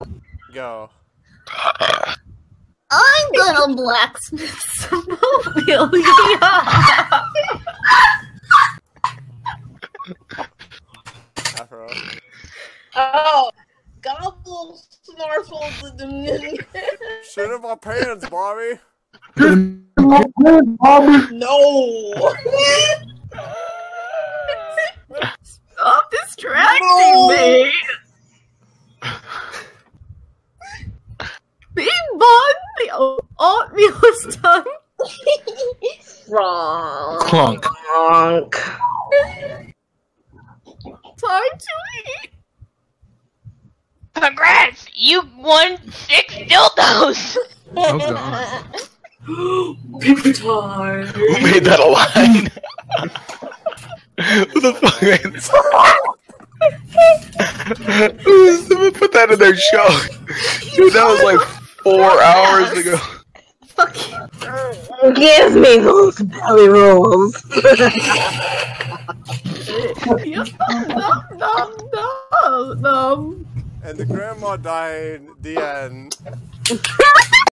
Go. I'm gonna blacksmith some oatmeal. Afro. Oh, gobble snarfles. Shit in my pants, Bobby. No. Stop distracting me. Big Bun, the oatmeal is done. Wrong. Clunk. Time to eat. Congrats! You won 6 dildos! Oh god. Big time. Who made that a line? Who the fuck made this? Who put that in their show? Dude, that was like 4 hours ago. Fuck you. Give me those belly rolls. Nom. And the grandma died. The end.